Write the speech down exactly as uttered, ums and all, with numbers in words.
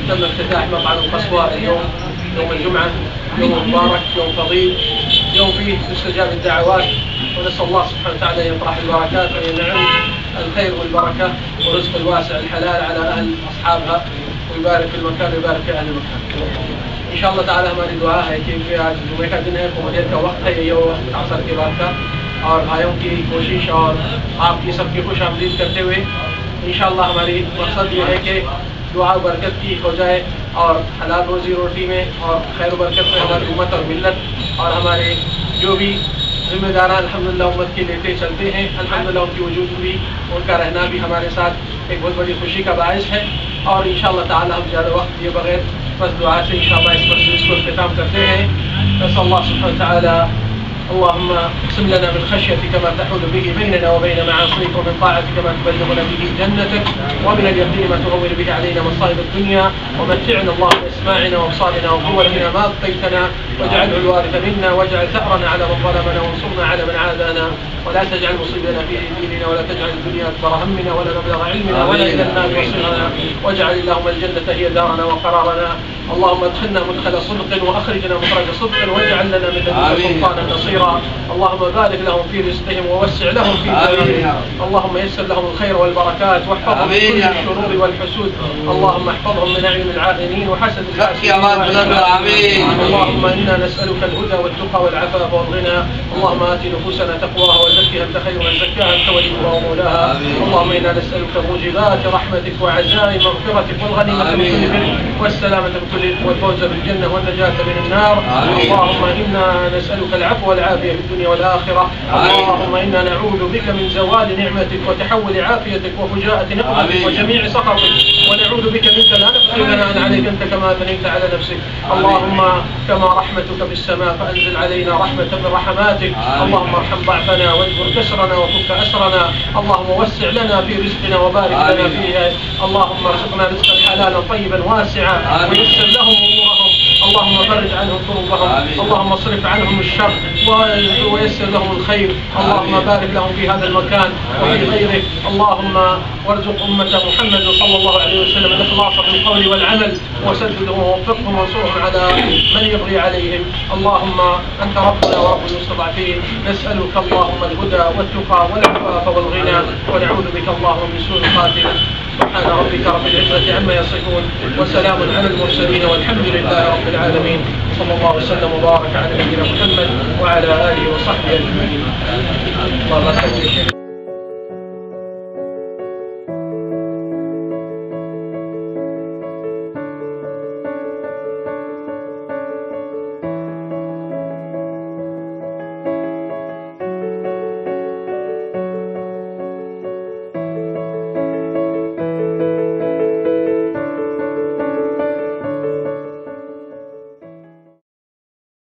تم افتتاح مطعم القصوى اليوم يوم الجمعة، يوم مبارك، يوم فضيل، يوم فيه تستجاب الدعوات، ونسأل الله سبحانه وتعالى أن يطرح البركات وينعم الخير والبركة والرزق الواسع الحلال على أهل أصحابها، ويبارك في المكان ويبارك في أهل المكان. إن شاء الله تعالى हमारी दुआ है कि आज जुमे का दिन है, कोमदियत का वक्त है, ये असर के बाद का, और भाइयों की कोशिश और आपकी सबकी खुश आमदीद करते हुए इंशाअल्लाह हमारी मकसद ये है कि दुआ बरकत की हो जाए और हलाल रोज़ी रोटी में और खैर बरकत में हमारी उम्मत और मिल्लत और हमारे जो भी जिम्मेदारान अल्हम्दुलिल्लाह उम्मत के लेते चलते हैं, अल्हम्दुलिल्लाह उनकी वजूद भी, उनका रहना भी हमारे साथ एक बहुत बड़ी खुशी का बायस है। और इंशाअल्लाह ताला हम ज़्यादा वक्त दिए बगैर बस दुआ से इंशाअल्लाह इस मजलिस को इख्तिताम करते हैं। अल्लाह सुब्हानहू व तआला اللهم اقسم لنا من خشيتك ما تحول به بيننا وبين معاصيك، ومن طاعتك ما تبلغنا به جنتك، ومن اليقين ما تهون به علينا مصائب الدنيا، ومتعنا اللهم باسماعنا وابصارنا وقوتنا ما ابقيتنا، واجعله الوارث منا، واجعل ثأرنا على من ظلمنا، وانصرنا على من عادانا، ولا تجعل مصيبنا في ديننا، ولا تجعل الدنيا اكبر همنا ولا مبلغ علمنا ولا الى النار مصيرنا، واجعل اللهم الجنة هي دارنا وقرارنا. اللهم ادخلنا مدخل صدق واخرجنا مخرج صدق، واجعل لنا من لدنك سلطانا نصيرا. اللهم بارك لهم في رزقهم ووسع لهم في دارهم، اللهم يسر لهم الخير والبركات، واحفظهم من كل الشرور والحسود، اللهم احفظهم من اعين العائنين وحسد الحاسدين. اللهم انا نسالك الهدى والتقى والعفاف والغنى. اللهم ات نفوسنا تقواها وزكها انت خير من زكاها انت وليها ومولاها. اللهم انا نسالك موجبات رحمتك وعزائم مغفرتك والغنيمه من كل بر والسلامه من كل اثم والفوز بالجنه والنجاه من النار. اللهم انا نسالك العفو والعافيه في الدنيا والآخرة. اللهم إنا نعوذ بك من زوال نعمتك وتحول عافيتك وفجاءة نقمتك وجميع سخطك، ونعوذ بك منك لا نحصي ثناء عليك أنت كما أثنيت على نفسك. اللهم كما رحمتك في السماء فأنزل علينا رحمة من رحماتك. اللهم ارحم ضعفنا واجبر كسرنا وفك أسرنا. اللهم وسع لنا في رزقنا وبارك لنا فيه. اللهم ارزقنا رزقا حلالا طيبا واسعا ويسر لهم أمورهم. اللهم فرج عنهم كروبهم. اللهم اصرف عنهم الشر ويسر لهم الخير. اللهم بارك لهم في هذا المكان وفي غيره. اللهم وارزق أمة محمد صلى الله عليه وسلم الإخلاص في القول والعمل، وسددهم ووفقهم وانصرهم على من يبغي عليهم. اللهم أنت ربنا ورب المستضعفين، نسألك اللهم الهدى والتقى والعفاف والغنى، ونعوذ بك اللهم من سوء الخاتمة. سبحان ربك رب العزة عما يصفون، وسلام على المرسلين، والحمد لله رب العالمين. صلى الله وسلم وبارك على نبينا محمد وعلى آله وصحبه أجمعين.